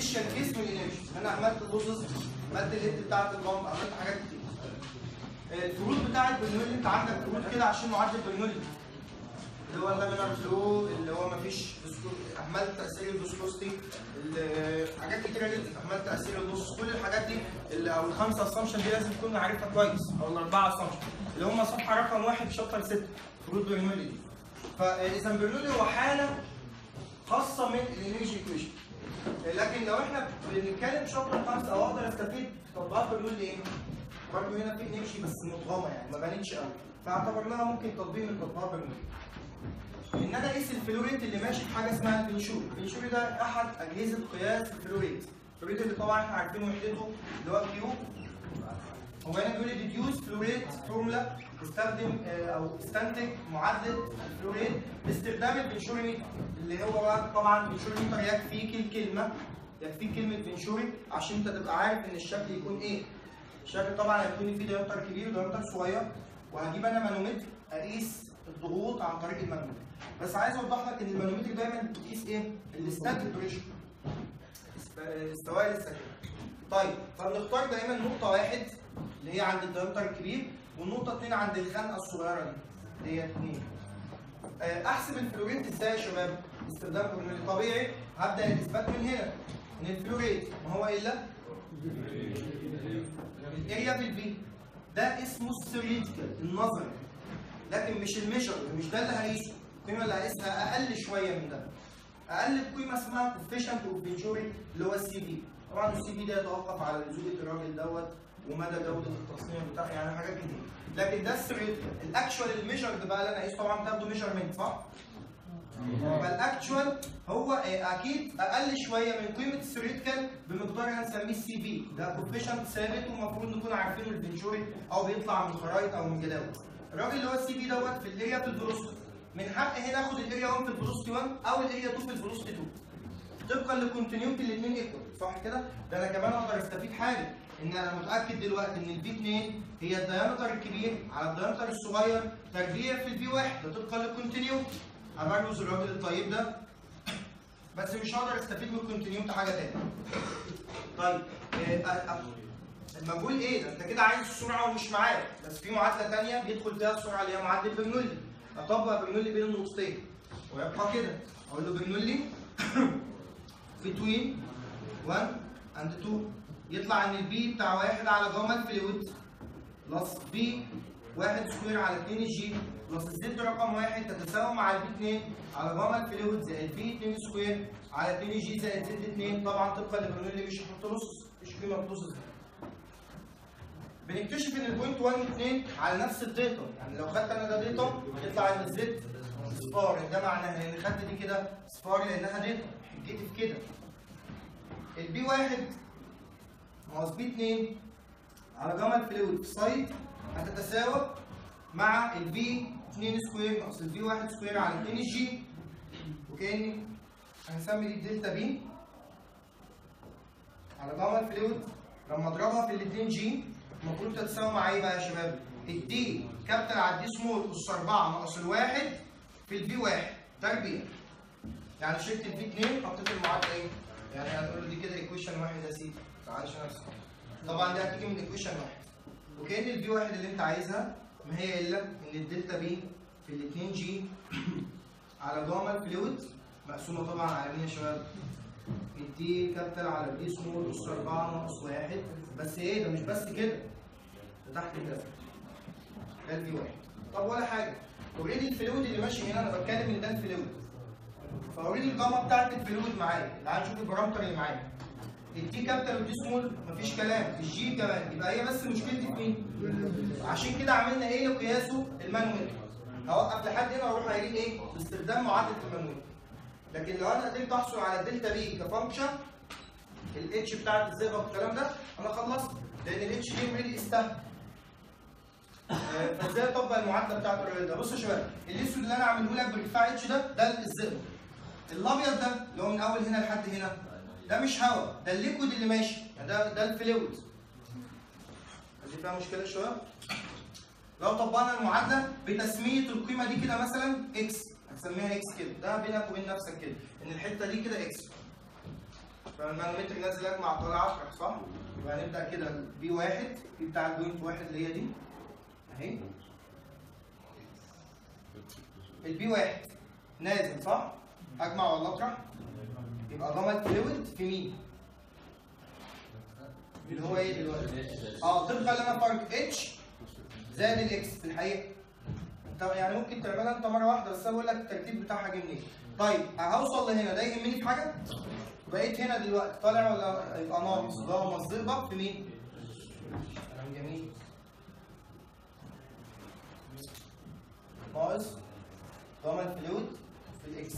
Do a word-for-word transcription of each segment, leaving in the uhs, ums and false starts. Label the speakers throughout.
Speaker 1: الانيشال كيس والانرجي. انا عملت بروسس، عملت الهيد بتاعت البامب، عملت حاجات كتير. الفروض بتاعت برنولي، انت عندك فروض كده عشان معدل برنولي اللي هو اللامينار فلو، اللي هو مفيش احمال تاثير الفيسكوستي، حاجات كتيره جدا، احمال تاثير النص، كل الحاجات دي اللي او الخمسه اسامبشن دي لازم تكون عارفها كويس، او الاربعه اسامبشن اللي هم صفحه رقم واحد في شابتر ستة فروض برنولي دي. فاذا برنولي هو حاله خاصه من الانرجي ايكويشن. لكن لو احنا بنتكلم شابتر خمسه او اقدر استفيد في تطبيقات برنولي ايه؟ برضه هنا في انرجي بس مدغمه يعني ما بانتش قوي، فاعتبرناها ممكن تطبيق من تطبيقات برنولي. ان انا اقيس الفلو ريت اللي ماشي في حاجه اسمها البنشوري. البنشوري ده احد اجهزه قياس الفلو ريت. الفلو ريت اللي طبعا احنا عارفين وحدته اللي هو كيو. هو هنا بيقول لي ديديوس فلو ريت فورمولا، استخدم او استنتج معادله الفلو ريت باستخدام البنشوري ميتر، اللي هو بقى طبعا البنشوري ميتر يكفيك الكلمه يكفيك كلمه بنشوري عشان انت تبقى عارف ان الشكل يكون ايه. الشكل طبعا هيكون فيه دايمتر كبير ودايمتر صغير، وهجيب انا مانومتر اقيس الضغوط عن طريق المانومتر. بس عايز اوضح لك ان المانومتر دايما بتقيس ايه؟ الستاتيك بريشر، السوائل الساكنه. طيب فبنختار دايما نقطه واحد اللي هي عند الدايمتر الكبير، والنقطه اثنين عند الخنقه الصغيره دي اللي هي اثنين. احسب الفلو ريت ازاي يا شباب؟ باستخدام برنولي. طبيعي هبدا الاثبات من هنا ان الفلو ريت ما هو الا الاريا بالبي. ده اسمه الثيوريتيكال النظري، لكن مش الميجر، مش ده اللي هقيسه. القيمه اللي هقيسها اقل شويه من ده، اقل بقيمه اسمها كوفيشنت اوف بنشوري اللي هو السي في. طبعا السي في ده يتوقف على لزوجه الراجل دوت ومدى جوده التصنيع بتاعه، يعني حاجات كتير. لكن ده الثيوريتيكال. الاكشوال الميجرد بقى اللي انا قايسه طبعا بتاخده ميجرمنت صح؟ فالاكشوال هو اكيد اقل شويه من قيمه الثيوريتيكال بمقدار هنسميه السي في. ده كوفيشنت ثابت ومفروض نكون عارفينه البنشوري او بيطلع من خرايط او من جداول. الراجل اللي هو السي في دوت في الاريا في الفيلوسيتي، من حقي هنا اخد الاريا واحد في الفيلوسيتي واحد او الاريا اتنين في الفيلوسيتي اتنين طبقا لكونتينيوتي الاثنين ايكوال صح كده؟ ده انا كمان اقدر استفيد حاجه ان انا متاكد دلوقتي ان الفي اتنين هي الدايمتر الكبير على الدايمتر الصغير تربيع في الفي واحد، ده طبقا للكونتينيوتي. هبرز الراجل الطيب ده بس مش هقدر استفيد من الكونتينيوتي حاجه ثانيه. طيب المجهول ايه ده؟ انت كده عايز السرعه ومش معاك، بس في معادله ثانيه بيدخل فيها السرعه اللي هي معادله برنولي. اطبق برنولي بين النقطتين ويبقى كده اقول له برنولي بتوين واحد اند اتنين، يطلع ان البي بتاع واحد على جاما الفلويد بلس بي واحد سكوير على اتنين جي بلس الزد رقم واحد تتساوي مع البي اتنين على جاما الفلويد زائد بي اتنين سكوير على اتنين جي زائد زد اتنين. طبعا طبقا لبرنولي مش هحط نص، مفيش قيمه بنص. بنكتشف ان البوينت واحد و اتنين على نفس الديتا، يعني لو خدت انا ده ديتا يطلع ان الزد صفار، ده معناها ان خدت دي كده صفار لانها ديتا، حجتي في كده. البي واحد ناقص بي اتنين على جاما الفلويد في سايد هتتساوى مع البي اتنين سكوير ناقص البي واحد سكوير على اتنين جي، وكاني هنسمي دي الدلتا بي على جاما الفلويد لما اضربها في الاتنين جي المفروض تتساوي مع ايه بقى يا شباب؟ الدي كابيتال على الدي سمول اس اربعة ناقص الواحد في الفي واحد تربيع. يعني شلت الفي اتنين حطيت المعادله ايه؟ يعني هنقول دي كده ايكويشن واحد يا سيدي، ما تعالش نفسك. طبعا دي هتيجي من ايكويشن واحد. وكأن الفي واحد اللي انت عايزها ما هي الا ان الدلتا بي في ال اتنين جي على جاما الفلويد مقسومه طبعا على مين يا شباب؟ الدي كابيتال على الدي سمول اس اربعة ناقص واحد. بس ايه ده مش بس كده، ده تحت كده ده الفي واحد. طب ولا حاجه، اوريدي الفلويد اللي ماشي هنا انا بتكلم ان ده الفلويد، فاوريدي الجاما بتاعت الفلويد معايا. تعال نشوف البارامتر اللي معايا. الدي كابيتال والدي سمول مفيش كلام، الجي كمان، يبقى هي بس مشكلتي في مين؟ عشان كده عملنا ايه لقياسه؟ المانومتر. هوقف لحد هنا واروح قايلين ايه؟ باستخدام معادله المانومتر. لكن لو انا قدرت احصل على الدلتا بي كفانكشن الاتش بتاعت الزئبق والكلام ده انا خلصت، لان الاتش دي اوريدي استهبل. فازاي اطبق المعادله بتاعت الراجل ده؟ بصوا يا شباب، الاسود اللي انا عامله لك بارتفاع اتش ده ده الزئبق. الابيض ده اللي هو من اول هنا لحد هنا ده مش هواء، ده الليكويد اللي ماشي، يعني ده ده الفلويد. دي فيها مشكله شويه. لو طبقنا المعادله بتسميه القيمه دي كده مثلا اكس، هتسميها اكس كده، ده بينك وبين نفسك كده ان الحته دي كده اكس. فالمانومتر نازل اجمع طالع عشرة صح؟ يبقى هنبدا كده بي واحد في بتاع البوينت واحد اللي هي دي اهي. البي واحد نازل صح؟ اجمع ولا اطرح؟ يبقى جاما الفلويد في مين؟ اللي هو ايه دلوقتي؟ اه طبقا اللي انا فرق اتش زائد الاكس في الحقيقه. انت يعني ممكن تعملها انت مره واحده بس انا بقول لك الترتيب بتاعها جه منين. طيب هوصل لهنا ده يهمني في حاجه؟ بقيت هنا دلوقتي طالع ولا يبقى ناقص جاما الزئبق في مين؟ كلام جميل. ناقص جاما الفلويد في الاكس.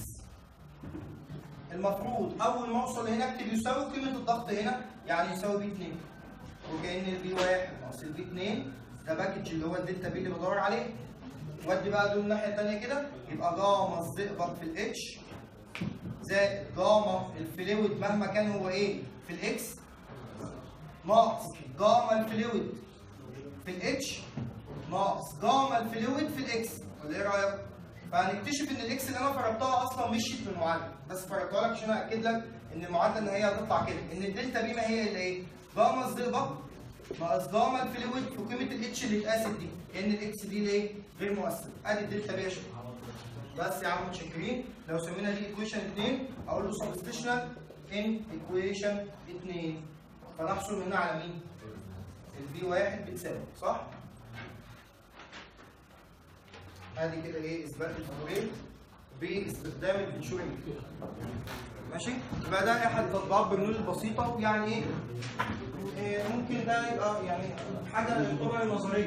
Speaker 1: المفروض اول ما اوصل هنا اكتب يساوي قيمه الضغط هنا يعني يساوي بي اتنين. وكأن البي واحد ناقص البي اتنين ده باكج اللي هو الدلتا بي اللي بدور عليه. ودي بقى دول الناحيه الثانيه كده يبقى جاما الزئبق في الاتش زائد جاما الفلويد مهما كان هو ايه في الاكس ناقص جاما الفلويد في الاتش ناقص جاما الفلويد في الاكس. ولا ايه رايك؟ فهنكتشف ان الاكس اللي انا فرضتها اصلا مشيت من المعادله بس فرضتها لك عشان اكد لك ان المعادله النهائيه هتطلع كده ان الدلتا بي ما هي الا ايه؟ جاما الزئبق ناقص جاما الفلويد في قيمه الاتش اللي اتقاست دي لان الاكس دي ليه؟ غير مؤثره. ادي الدلتا بي يا شباب. بس يا عم متشكرين. لو سمينا دي ايكويشن اتنين اقول له سبستيشنال ان ايكويشن اتنين فنحصل هنا على مين؟ البي واحد بتساوي صح؟ ادي كده ايه اثبات الفوريه باستخدام الفيتشورنج. ماشي؟ يبقى ده احد تطبيقات برنامج البسيطه يعني ايه؟ إيه ممكن ده يبقى يعني حاجه تعتبر نظريه.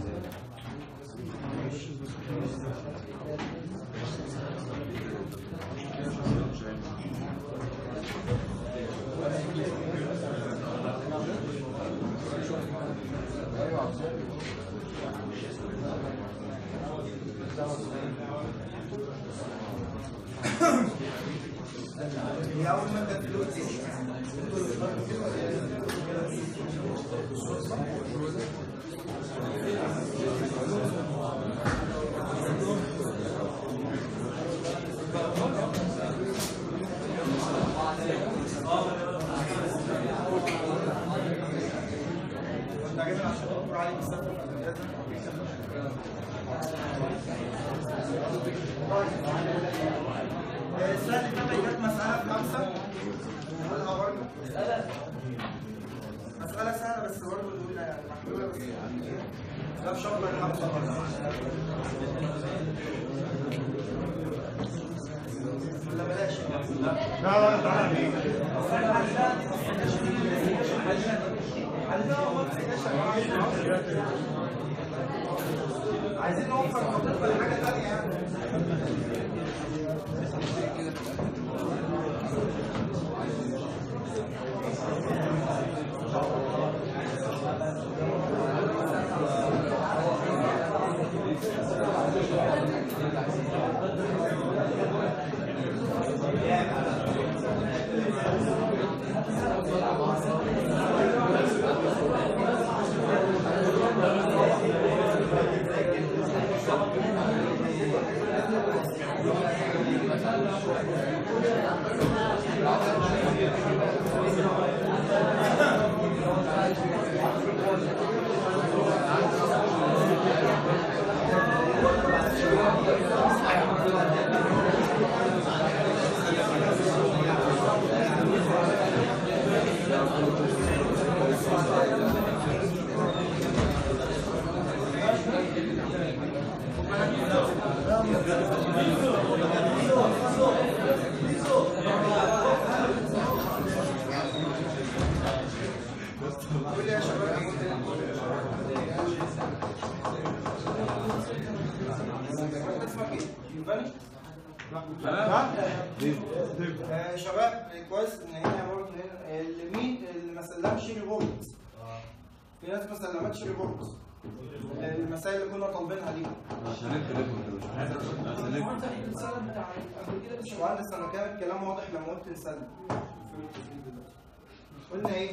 Speaker 1: هي اول ماده فلويد تقريبا عشان اذكر عليه بالسبب السؤال اللي فات كانت مسألة خمسة ولا برضه؟ مسألة سهلة بس برضه الأولى يعني محلولة بس ده في شابتر خمسة ولا بلاش؟ لا لا تعالى بيه عايزين نوفر خطط لحاجة تانية يعني شباب كويس ان هنا برضه اللي مين اللي ما سلمش ريبورت. في ناس ما سلمتش ريبورت المسائل اللي كنا طالبينها دي. باشمهندس انا كان الكلام واضح لما قلت نسلم. قلنا ايه؟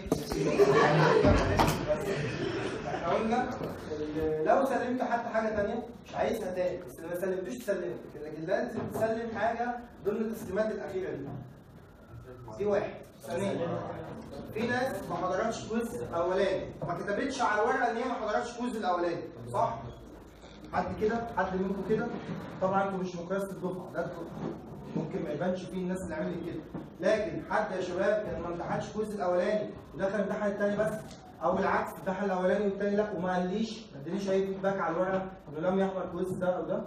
Speaker 1: احنا قلنا لو سلمت حتى حاجه ثانيه مش عايزها تاني بس ما سلمتوش تسلمت لكن لازم تسلم حاجه ضمن التسليمات الاخيره دي. دي واحد. ثانيا في ناس ما حضرتش كويز اولاني، ما كتبتش على ورقه ان هي ما حضرتش كويز الاولاني، صح؟ حد كده؟ حد منكم كده؟ طبعا انتوا مش مقياس الدفعه، ده الدفعه. ممكن ما يبانش فيه الناس اللي عملت كده، لكن حد يا شباب كان ما امتحنش كويز الاولاني ودخل امتحن الثاني بس، او العكس امتحن الاولاني والثاني لا، وما قاليش ما ادانيش اي فيدباك على الورقه انه لم يحضر كويز ده او ده.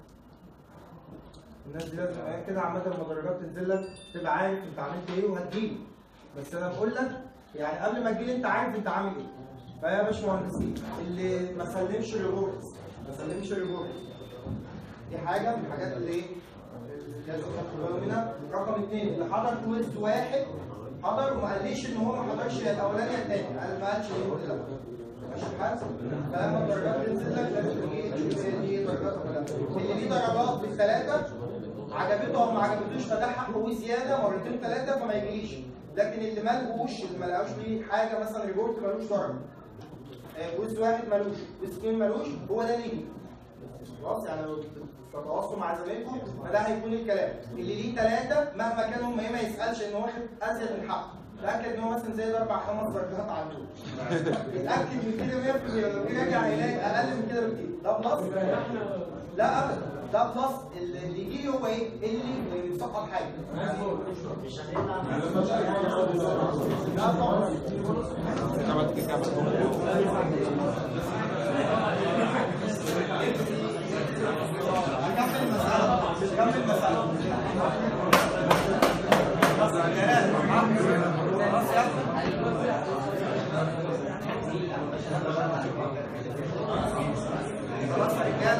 Speaker 1: الناس دي لازم كده عامه لما الدرجات تنزل لك تبقى عارف انت عملت ايه وهتجيلي. بس انا بقول لك يعني قبل ما تجيلي انت عارف انت عامل ايه. فيا باشمهندسين اللي ما سلمش ريبورت ما سلمش ريبورت دي حاجه من الحاجات اللي ايه؟ لازم تاخدوا بالكم منها. رقم اثنين اللي حضر كويز واحد حضر وما قاليش ان هو ما حضرش الاولاني الثاني، قال ما قالش ايه ولا لا. ماشي الحال؟ فلما الدرجات تنزل لك لازم تيجي تشوف هي دي درجات ولا لا. اللي ليه درجات بالثلاثه عجبته او ما عجبتوش فده حقه زياده مرتين ثلاثه فما يجيش. لكن اللي مالهوش اللي ما لقاوش ليه حاجه مثلا ريبورت مالوش درجه. كويز واحد مالوش، كويز اثنين مالوش، هو ده اللي خلاص. يعني لو تتواصلوا مع زمايلكم فده هيكون الكلام. اللي ليه ثلاثه مهما كان هم ايه ما يسالش ان هو واخد ازيد من حقه. تاكد ان هو مثلا زي اربع خمس درجات على طول. اتاكد من كده مية في المية. لو جه راجع هيلاقي اقل من كده بكتير. ده بلس؟ لا ابدا، ده بلس. اللي يجي لي هو ايه؟ اللي مسقط حاجه. مش هنلعب. لا طبعا. كمل مسألة كمل مسألة خلاص يا رجاله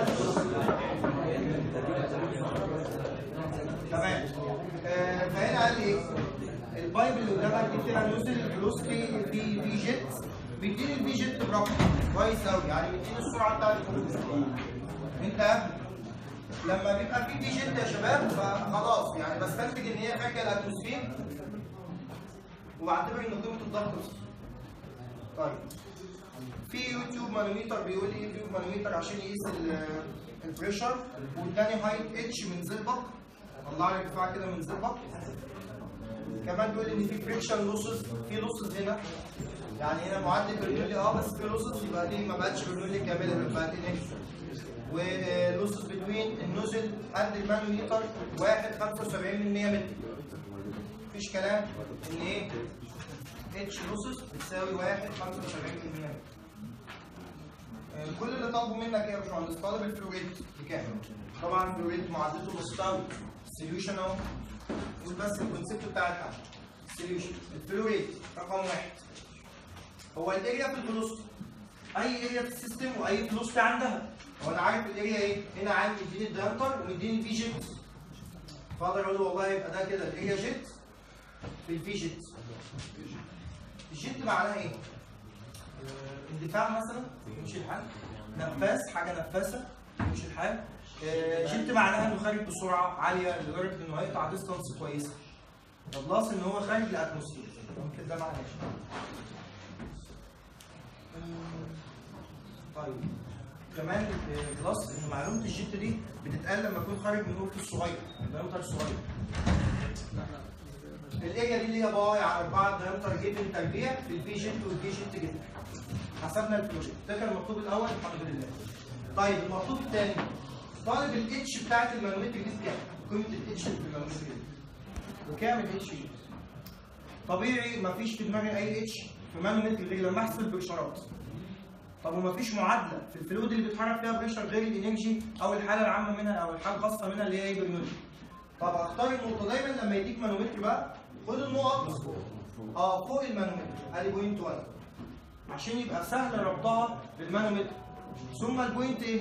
Speaker 1: تمام. فهنا قال لي ايه؟ البايب اللي قدامك دي كده نزل فيلوسيتي في في جيت، بيديني الفي جيت برقم كويس قوي، يعني بيديني السرعه بتاعت الفلوس. انت لما بيبقى في في جيت يا شباب فخلاص يعني بستنتج ان هي خارجه الاتموسفير وبعتبر ان قيمه الضغط صفر. طيب في يوتيوب مانوميتر بيقول لي يوتيوب مانوميتر عشان يقيس البريشر، واداني هايت اتش من زئبق، طلع لي ارتفاع كده من زئبق. كمان بيقول لي ان في فريكشن لوسز، في لوسز هنا، يعني هنا معدل برنولي اه بس في لوسز، يبقى دي ما بقتش برنولي كامله بقت انكس. ولوسز بتوين النوزل اند المانوميتر واحد خمسة وسبعين من مية متر. مفيش كلام ان ايه؟ اتش لوسز بتساوي واحد خمسة وسبعين من مية متر. كل اللي طالبه منك ايه يا باشمهندس؟ طالب الفلوريت بكام؟ طبعا الفلوريت معادلته مستوي، السوليوشن اهو. قول بس الكونسيبت بتاع الحل. السوليوشن الفلوريت رقم واحد هو الاريا في الفلوس. اي اريا في السيستم واي فلوس عندها. هو انا عارف الاريا ايه؟ هنا عندي مديني الدايمتر ومديني الفي جيت. فاقدر اقول له والله يبقى ده كده الاريا جيت في الفي جيت. الجيت معناها ايه؟ اندفاع مثلا يمشي الحال، نفاس حاجه نفاسه يمشي الحال. جيت معناها انه خارج بسرعه عاليه لدرجه انه هيقطع ديستانس كويسه. بلس ان هو خارج الاتموسفير، ممكن ده معناه ايه؟ طيب كمان بلس ان معلومه الجيت دي بتتقال لما يكون خارج من نقطه الصغير، الدايمتر الصغير. الاريا دي اللي هي باي على اربعة دايمتر جيفن تربيع في الفي جيت والفي جيت جيفن. حسبنا الفلوريت، ده كان المطلوب الاول الحمد لله. طيب المطلوب الثاني طالب الاتش بتاعت المانومتر دي بكام؟ قيمه الاتش في المانومتر دي وكام الاتش دي؟ طبيعي مفيش في دماغي اي اتش في مانومتر غير لما احسب البريشرات. طب ومفيش معادله في الفلويد اللي بيتحرك فيها بريشر غير الانرجي او الحاله العامه منها او الحاله الخاصه منها اللي هي ايه؟ برنولي. طب اختار النقطه دايما لما يديك مانومتر بقى خد النقط اه فوق المانومتر ادي بوينت واحد عشان يبقى سهل ربطها بالمانومتر. ثم البوينت ايه؟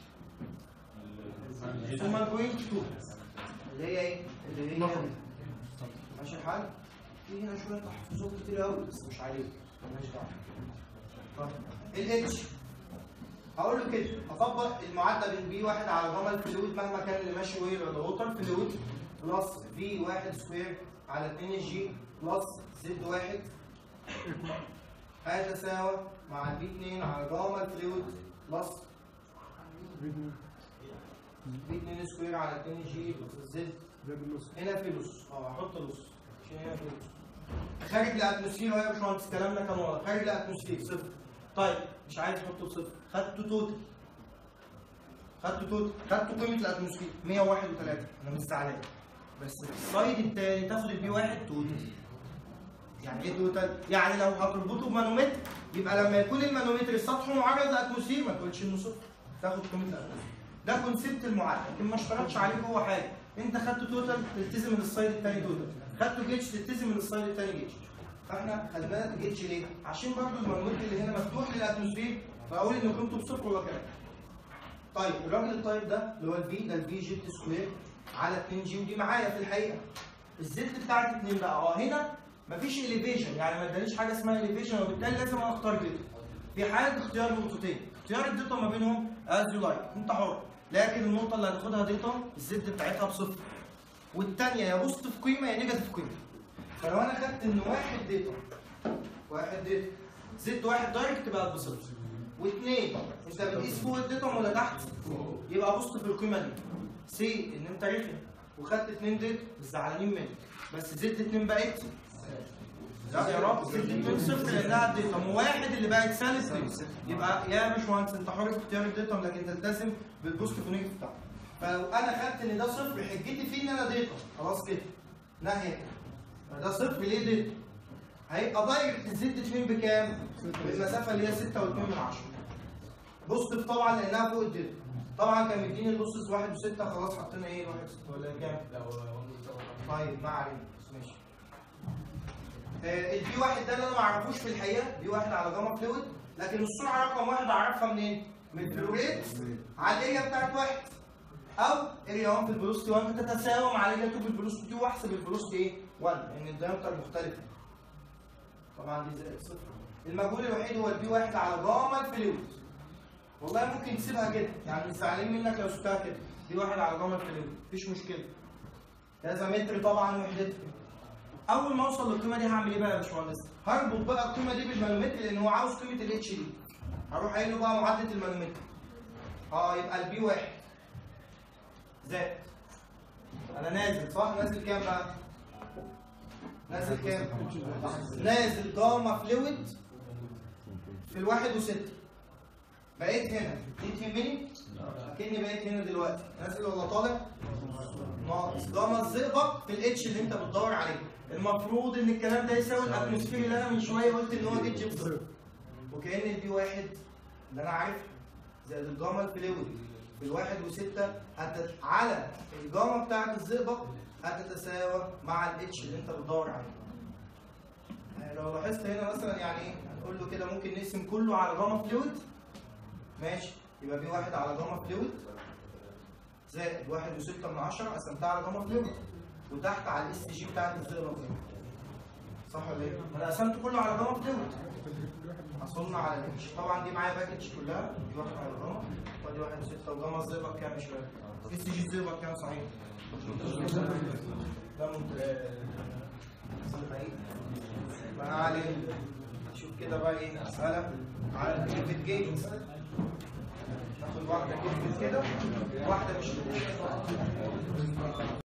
Speaker 1: ثم البوينت اتنين اللي هي ايه؟ اللي هي دي. ماشي الحال؟ في هنا شويه تحفظات كتير قوي بس مش عليك مالناش دعوه. الاتش هقول له كده اطبق المعادله بين بي واحد على جاما الفلويد مهما كان اللي ماشي ويل ولا ووتر فلويد بلس في واحد سكوير على اتنين جي بلس زد واحد هيتساوى مع البي اتنين على جاما الفلويد بلس بي اتنين سكوير على اتنين جي بلس زد. هنا في لص اه هحط لص عشان هنا فلويد. خارج الاتموسفير اهو يا باشمهندس، كلامنا كان واضح، خارج الاتموسفير صفر. طيب مش عايز احطه بصفر، خدته توتال. خدته توتال، خدته قيمه الاتموسفير مية وواحد وتلاتة، انا مش زعلان. بس في السلايد التاني تاخد البي واحد توتال. يعني ايه توتال؟ يعني لو هتربطه بمانومتر يبقى لما يكون المانومتر سطحه معرض للاتموسفير ما تقولش انه صفر، تاخد قيمه الاتموسفير. ده كونسيبت المعادله، لكن ما اشترطش عليه جوه حاجه. انت خدته توتال تلتزم من السلايد الثاني توتال، خدته جيتش تلتزم من السلايد الثاني جيتش. فاحنا خلي بالك جيتش ليه؟ عشان برضه المانومتر اللي هنا مفتوح للاتموسفير، فاقول ان قيمته بصفر ولا كام. طيب الراجل الطيب ده اللي هو الفي، ده الفي جيت سكوير على اتنين جي، ودي معايا في الحقيقه. الزد بتاعت اتنين بقى، اه هنا مفيش اليفيشن، يعني ما ادانيش حاجه اسمها اليفيشن، وبالتالي لازم اختار داتا. في حاله اختيار نقطتين، اختيار الداتا ما بينهم از يو لايك، انت حر. لكن النقطه اللي هتاخدها داتا الزد بتاعتها بصفر، والثانيه يا بوزيتيف قيمه يا نيجاتيف قيمه. فلو انا خدت ان واحد داتا واحد داتا زد واحد دايركت بقت بصفر، واثنين انت بتقيس فوق الداتا ولا تحت؟ يبقى بوزيتيف القيمه دي. سي ان انت رخم وخدت اثنين داتا مش زعلانين منك، بس زد اتنين بقت لا يا رب زد اتنين صفر لانها الداتا، واحد اللي بقت سالب اتنين. يبقى يا باشمهندس انت حر في اختيار الداتا، لكن تلتزم بالبوزيتيف ونيجاتيف بتاعها. فلو انا خدت ان ده صفر حجتي فيه ان انا داتا خلاص كده ناحيه ده صفر ليه داتا؟ هيبقى دايركت الزد اتنين بكام؟ بالمسافه اللي هي ستة واتنين من عشرة. بوزيتيف طبعا لانها فوق الداتا. طبعا كان مديني اللوسز واحد وستة، خلاص حطينا ايه؟ واحد وستة ولا كام؟ طيب ما علينا ماشي. آه البي واحد ده اللي انا ما اعرفوش في الحقيقه، بي واحد على جاما فلويد، لكن السرعه رقم واحد اعرفها منين؟ من الفلو ريت على الاريا بتاعت واحد، او اريا واحد في الفيلوسيتي واحد تتساوى مع اريا اتنين في الفيلوسيتي اتنين، واحسب الفيلوسيتي ايه؟ واحد، لان الدايمتر مختلفه. طبعا دي زائد صفر. المجهول الوحيد هو البي واحد على جاما الفلويد. والله ممكن تسيبها كده، يعني مش زعلانين منك لو سبتها كده، بي واحد على جاما الفلويد، مفيش مشكله. كذا متر طبعا وحدتها. اول ما اوصل للقيمه دي هعمل ايه بقى يا باشمهندس؟ هربط بقى القيمه دي بالمانومتر لان هو عاوز قيمه الاتش دي. هروح قايل له بقى معادله المانومتر. اه يبقى البي واحد زائد، انا نازل صح؟ نازل كام بقى؟ نازل كام؟ نازل جاما فلويد في الواحد وستة. بقيت هنا دي تهمني؟ اكني بقيت هنا دلوقتي، نازل ولا طالع؟ ناقص جاما الزئبق في الاتش اللي انت بتدور عليه. المفروض ان الكلام ده يساوي الاتموسفير اللي انا من شويه قلت ان هو جيت بصفر. وكأن البي واحد اللي انا عارفها زائد الجاما الفلويد في الواحد وستة هتت... على الجاما بتاعت الزئبق هتتساوى مع الاتش اللي انت بتدور عليه. يعني لو لاحظت هنا مثلا يعني ايه؟ هنقول له كده ممكن نقسم كله على جاما فلويد. ماشي، يبقى بي واحد على جاما فلويد زائد واحد وستة من عشرة قسمتها على جاما فلويد، وتحت على الاس جي بتاعت الزئبق. صح ولا ايه؟ انا قسمت كله على جاما فلويد. حصلنا على الاتش، طبعا دي معايا باكج كلها، دي واحد على جاما، ودي واحد وستة، وجاما الزئبق كام مش فاكر. اس جي الزئبق كام صحيح؟ ده ممتاز. ما علينا. شوف كده بقى ايه؟ مسألة على الكلمة جيت. ناخد واحدة كلمة كده، واحدة مش